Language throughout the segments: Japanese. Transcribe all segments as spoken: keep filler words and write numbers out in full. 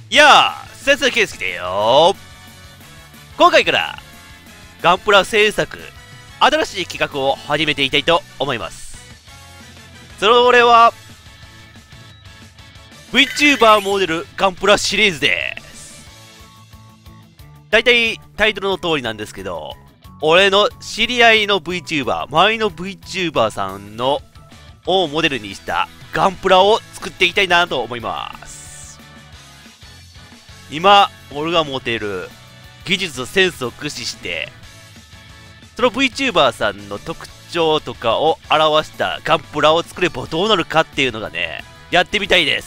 いやあ、先生圭介だよ。今回からガンプラ制作新しい企画を始めていきたいと思います。それは VTuber モデルガンプラシリーズです。だいたいタイトルの通りなんですけど、俺の知り合いの VTuber、周りの VTuber さんのをモデルにしたガンプラを作っていきたいなと思います。今、俺が持っている技術とセンスを駆使して、その VTuber さんの特徴とかを表したガンプラを作ればどうなるかっていうのがね、やってみたいです。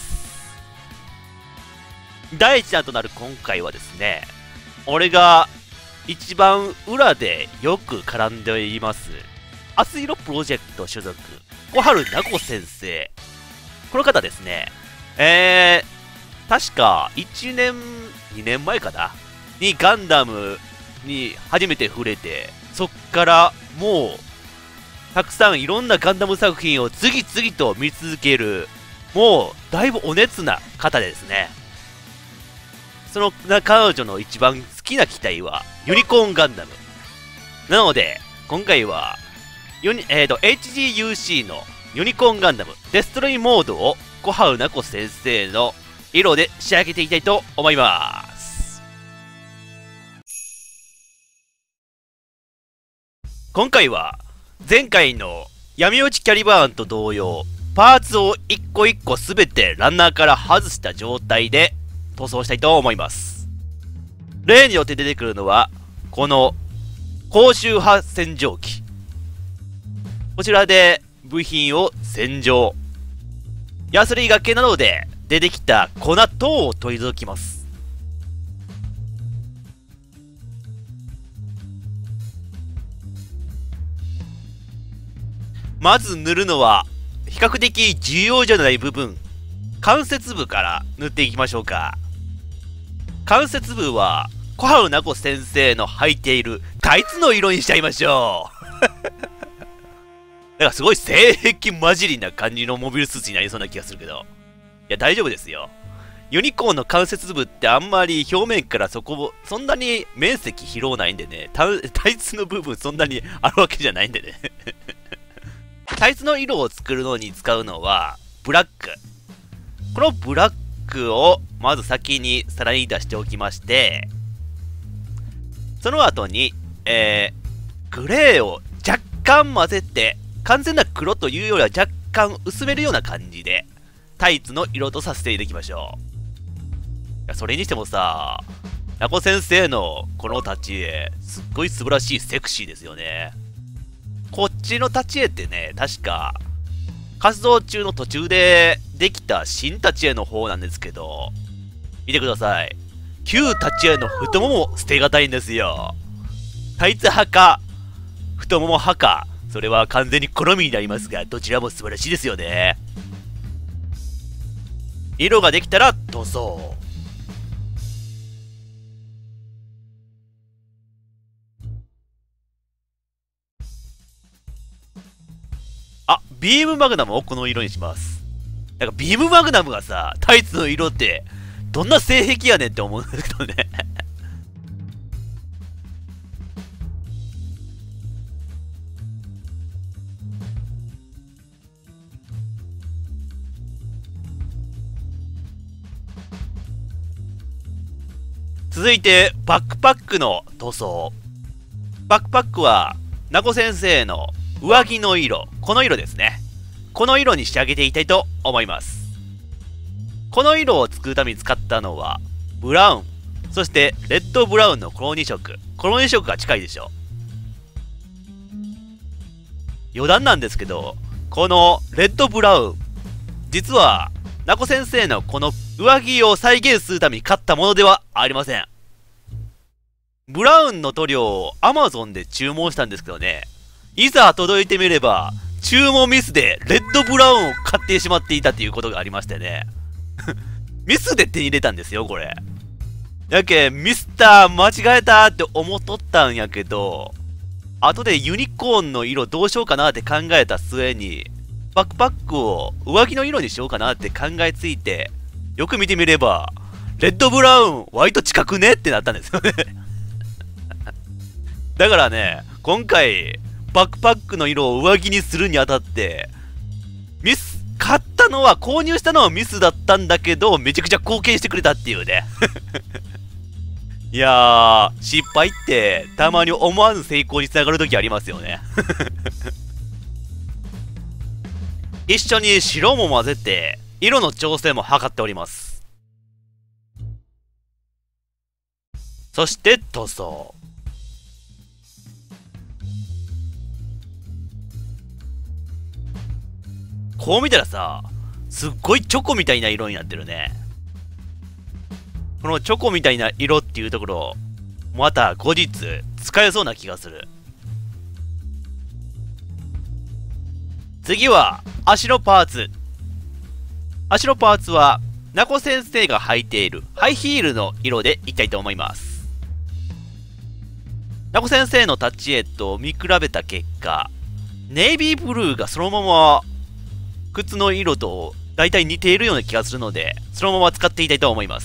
第一弾となる今回はですね、俺が一番裏でよく絡んでいます、あすいろプロジェクト所属、小春なこ先生。この方ですね、えー、確かいちねん、にねんまえかなにガンダムに初めて触れて、そっからもう、たくさんいろんなガンダム作品を次々と見続ける、もう、だいぶお熱な方ですね。その彼女の一番好きな機体は、ユニコーンガンダム。なので、今回は、ユニえーと、エイチジーユーシー のユニコーンガンダム、デストロイモードを小春なこ先生の色で仕上げていきたいと思います。今回は、前回の闇落ちキャリバーンと同様、パーツを一個一個すべてランナーから外した状態で塗装したいと思います。例によって出てくるのは、この高周波洗浄機。こちらで部品を洗浄。ヤスリがけなどで出てきた粉等を取り除きます。まず塗るのは比較的重要じゃない部分、関節部から塗っていきましょうか。関節部は小春なこ先生の履いているタイツの色にしちゃいましょう。だからすごい性癖混じりな感じのモビルスーツになりそうな気がするけど、いや大丈夫ですよ。ユニコーンの関節部ってあんまり表面からそこそんなに面積広ないんでね、タイツの部分そんなにあるわけじゃないんでね。タイツの色を作るのに使うのはブラック。このブラックをまず先に皿に出しておきまして、その後に、えー、グレーを若干混ぜて、完全な黒というよりは若干薄めるような感じでタイツの色とさせていきましょう。いやそれにしてもさ、なこ先生のこの立ち絵すっごい素晴らしい、セクシーですよね。こっちの立ち絵ってね、確か活動中の途中でできた新立ち絵の方なんですけど、見てください。旧立ち絵の太もも捨てがたいんですよ。タイツ派か太もも派か、それは完全に好みになりますが、どちらも素晴らしいですよね。色ができたら塗装。あ、ビームマグナムをこの色にします。なんかビームマグナムがさ、タイツの色ってどんな性癖やねんって思うんですけどね。続いてバックパックの塗装。バックパックはなこ先生の上着の色、この色ですね。この色に仕上げていきたいと思います。この色を作るために使ったのはブラウン、そしてレッドブラウンのこのに色。このに色が近いでしょ。余談なんですけど、このレッドブラウン、実はなこ先生のこの上着を再現するために買ったものではありません。ブラウンの塗料を アマゾン で注文したんですけどね、いざ届いてみれば注文ミスでレッドブラウンを買ってしまっていたということがありましてね。ミスで手に入れたんですよこれ。やけんミスター間違えたって思っとったんやけど、後でユニコーンの色どうしようかなって考えた末に、バックパックを上着の色にしようかなって考えついて、よく見てみればレッドブラウン、ワイト近くねってなったんですよね。だからね、今回、バックパックの色を上着にするにあたって、ミス、買ったのは、購入したのはミスだったんだけど、めちゃくちゃ貢献してくれたっていうね。いやー、失敗って、たまに思わぬ成功につながるときありますよね。一緒に白も混ぜて、色の調整も図っております。そして塗装。こう見たらさ、すっごいチョコみたいな色になってるね。このチョコみたいな色っていうところ、また後日使えそうな気がする。次は足のパーツ。足のパーツは、ナコ先生が履いているハイヒールの色でいきたいと思います。ナコ先生のタッチエットを見比べた結果、ネイビーブルーがそのまま靴の色と大体似ているような気がするので、そのまま使っていきたいと思います。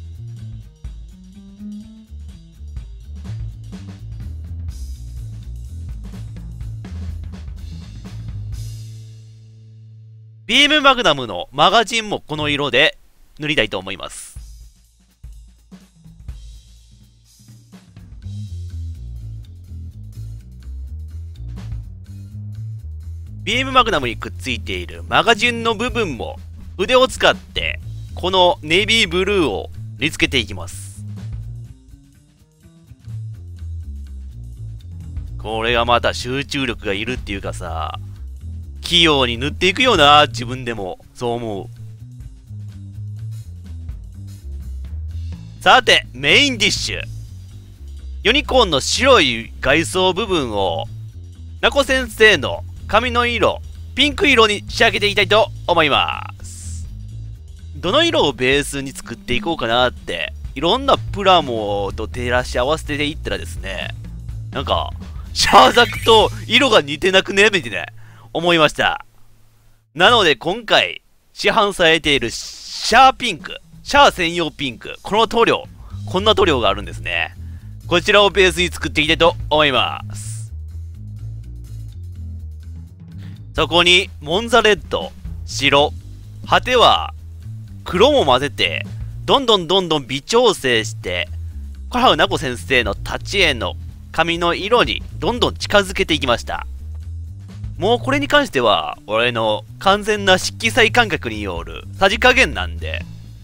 ビームマグナムのマガジンもこの色で塗りたいと思います。ビームマグナムにくっついているマガジンの部分も筆を使ってこのネイビーブルーを塗り付けていきます。これがまた集中力がいるっていうかさ、器用に塗っていくよな、自分でもそう思う。さて、メインディッシュ。ユニコーンの白い外装部分をナコ先生の髪の色、ピンク色に仕上げていきたいと思います。どの色をベースに作っていこうかなって、いろんなプラモと照らし合わせていったらですね、なんか、シャーザクと色が似てなくねみたいな思いました。なので今回、市販されているシャーピンク、シャー専用ピンク、この塗料、こんな塗料があるんですね。こちらをベースに作っていきたいと思います。そこに、モンザレッド、白、果ては、黒も混ぜて、どんどんどんどん微調整して、小原ナコ先生のタッチ絵の髪の色にどんどん近づけていきました。もうこれに関しては、俺の完全な色彩感覚によるさじ加減なんで、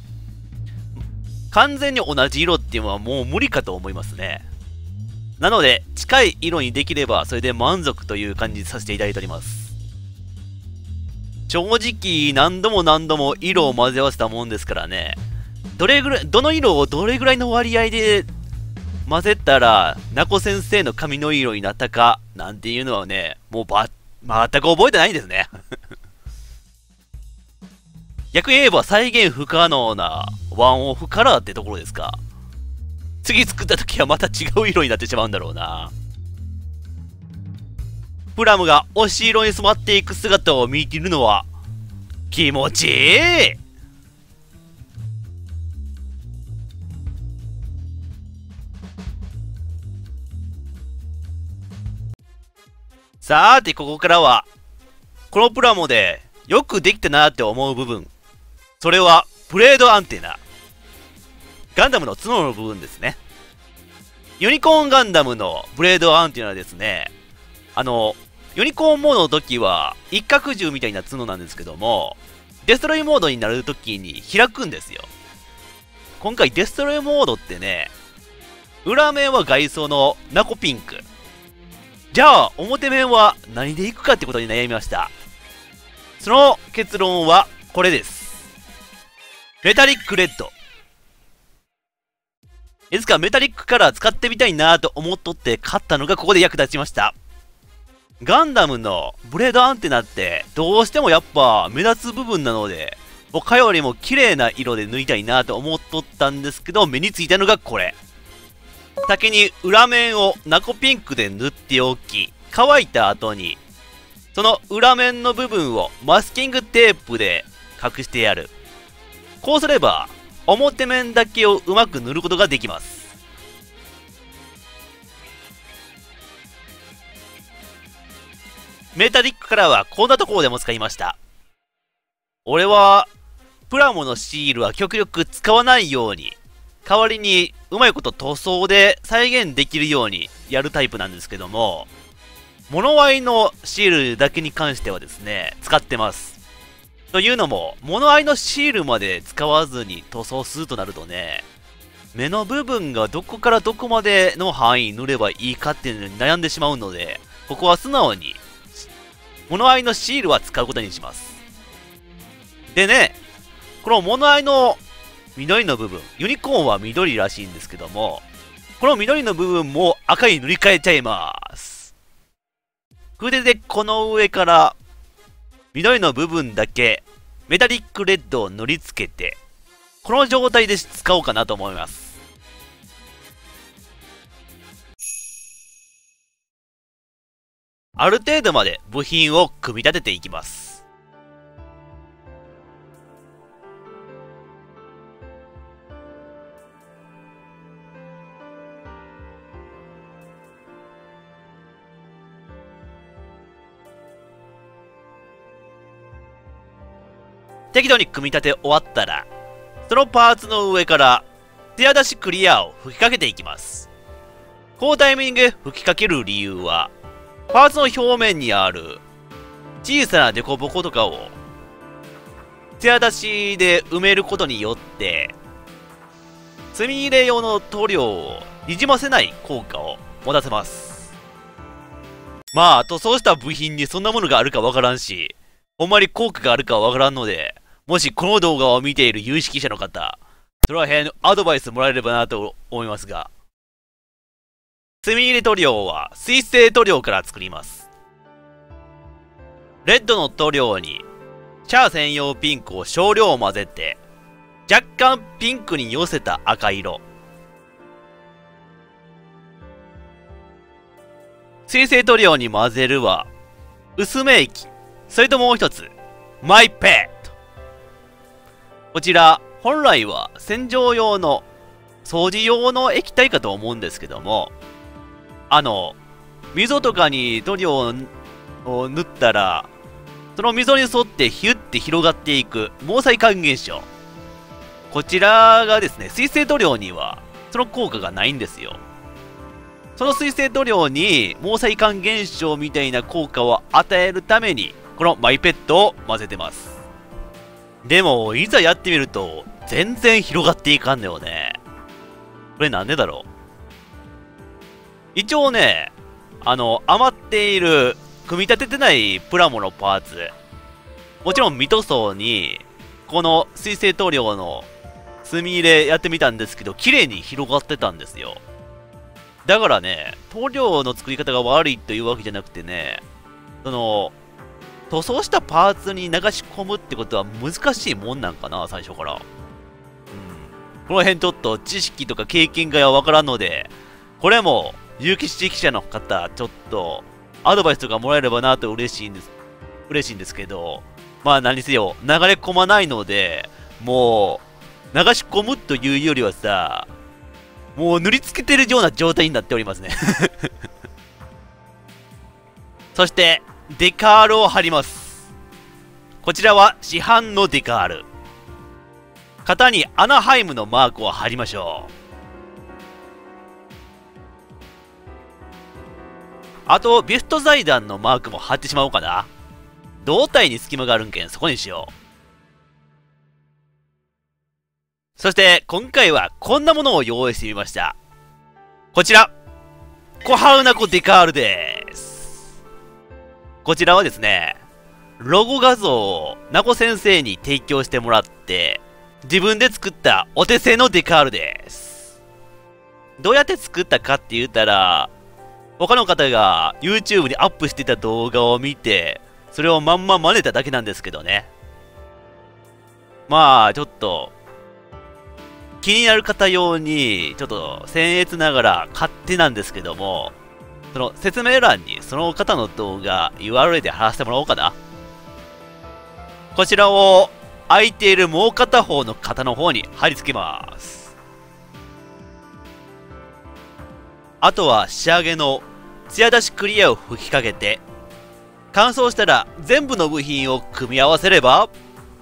完全に同じ色っていうのはもう無理かと思いますね。なので、近い色にできればそれで満足という感じにさせていただいております。正直、何度も何度も色を混ぜ合わせたもんですからね、どれぐらい、どの色をどれぐらいの割合で混ぜたら、ナコ先生の髪の色になったか、なんていうのはね、もうば、全く覚えてないんですね。逆に言えば再現不可能なワンオフカラーってところですか。次作った時はまた違う色になってしまうんだろうな。プラムが推し色に染まっていく姿を見ているのは気持ちいい。さーて、ここからは、このプラモでよくできたなって思う部分。それは、ブレードアンテナ。ガンダムの角の部分ですね。ユニコーンガンダムのブレードアンテナですね。あの、ユニコーンモードの時は、一角獣みたいな角なんですけども、デストロイモードになる時に開くんですよ。今回デストロイモードってね、裏面は外装のナコピンク。じゃあ、表面は何でいくかってことに悩みました。その結論はこれです。メタリックレッド。いつかメタリックカラー使ってみたいなと思っとって買ったのがここで役立ちました。ガンダムのブレードアンテナってどうしてもやっぱ目立つ部分なので、他よりも綺麗な色で塗りたいなと思っとったんですけど、目についたのがこれ。先に裏面をナコピンクで塗っておき、乾いた後に、その裏面の部分をマスキングテープで隠してやる。こうすれば、 表面だけをうまく塗ることができます。メタリックカラーはこんなところでも使いました。俺は、プラモのシールは極力使わないように、代わりにうまいこと塗装で再現できるようにやるタイプなんですけども、物合いのシールだけに関してはですね、使ってます。というのも、物合いのシールまで使わずに塗装するとなるとね、目の部分がどこからどこまでの範囲塗ればいいかっていうのに悩んでしまうので、ここは素直に、物合いのシールは使うことにします。でね、この物合いの緑の部分、ユニコーンは緑らしいんですけども、この緑の部分も赤に塗り替えちゃいます。筆でこの上から緑の部分だけメタリックレッドを塗りつけて、この状態で使おうかなと思います。ある程度まで部品を組み立てていきます。適度に組み立て終わったら、そのパーツの上から艶出しクリアを吹きかけていきます。このタイミングで吹きかける理由は、パーツの表面にある小さなデコボコとかを艶出しで埋めることによって、墨入れ用の塗料をにじませない効果を持たせます。まあ、塗装した部品にそんなものがあるかわからんし、ほんまに効果があるかわからんので、もしこの動画を見ている有識者の方、その辺のアドバイスもらえればなと思いますが、墨入れ塗料は水性塗料から作ります。レッドの塗料にシャア専用ピンクを少量混ぜて、若干ピンクに寄せた赤色。水性塗料に混ぜるは薄め液、それともう一つマイペット。こちら本来は洗浄用の掃除用の液体かと思うんですけども、あの溝とかに塗料を塗ったらその溝に沿ってヒュッて広がっていく毛細管現象、こちらがですね、水性塗料にはその効果がないんですよ。その水性塗料に毛細管現象みたいな効果を与えるためにこのマイペットを混ぜてます。でもいざやってみると全然広がっていかんのよね。これなんでだろう。一応ね、あの余っている組み立ててないプラモのパーツ、もちろん未塗装にこの水性塗料の墨入れやってみたんですけど、綺麗に広がってたんですよ。だからね、塗料の作り方が悪いというわけじゃなくてね、その塗装したパーツに流し込むってことは難しいもんなんかな、最初から。うん。この辺ちょっと知識とか経験がわからんので、これも有識者の方、ちょっとアドバイスとかもらえればなと嬉しいんです、嬉しいんですけど、まあ何せよ、流れ込まないので、もう、流し込むというよりはさ、もう塗りつけてるような状態になっておりますね。そして、デカールを貼ります。こちらは市販のデカール。型にアナハイムのマークを貼りましょう。あと、ビュスト財団のマークも貼ってしまおうかな。胴体に隙間があるんけん、そこにしよう。そして、今回はこんなものを用意してみました。こちら、コハウナコデカールです。こちらはですね、ロゴ画像をナコ先生に提供してもらって、自分で作ったお手製のデカールです。どうやって作ったかって言ったら、他の方が YouTube にアップしてた動画を見て、それをまんま真似ただけなんですけどね。まあ、ちょっと、気になる方用に、ちょっと僭越ながら勝手なんですけども、その説明欄にその方の動画 ユーアールエル で貼らせてもらおうかな。こちらを空いているもう片方の肩の方に貼り付けます。あとは仕上げの艶出しクリアを吹きかけて、乾燥したら全部の部品を組み合わせれば、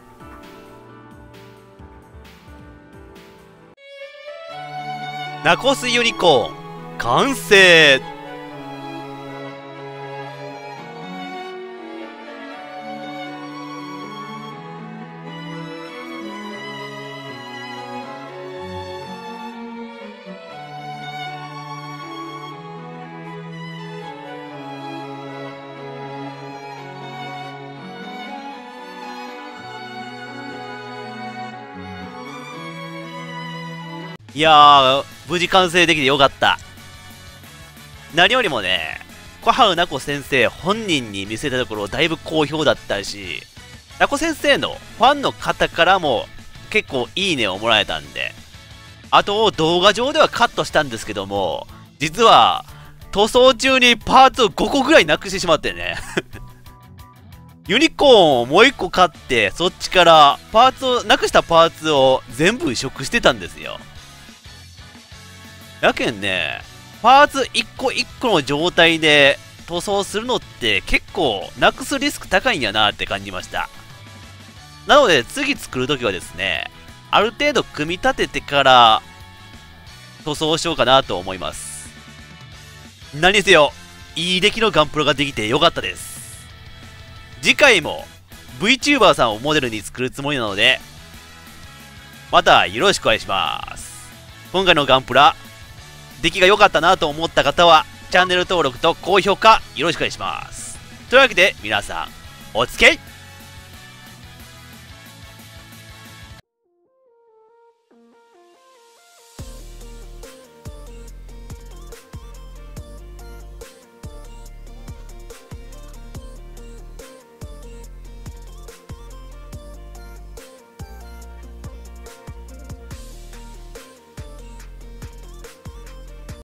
ナコスユニコーン完成。いやー、無事完成できてよかった。何よりもね、小春奈子先生本人に見せたところだいぶ好評だったし、奈子先生のファンの方からも結構いいねをもらえたんで、あと動画上ではカットしたんですけども、実は塗装中にパーツをごこぐらいなくしてしまってねユニコーンをもういっこ買って、そっちからパーツをなくしたパーツを全部移植してたんですよ。やけんね、パーツいっこいっこの状態で塗装するのって結構なくすリスク高いんやなって感じました。なので次作るときはですね、ある程度組み立ててから塗装しようかなと思います。何にせよ、いい出来のガンプラができてよかったです。次回も VTuber さんをモデルに作るつもりなので、またよろしくお願いします。今回のガンプラ出来が良かったなと思った方はチャンネル登録と高評価よろしくお願いします。というわけで皆さんお付き合い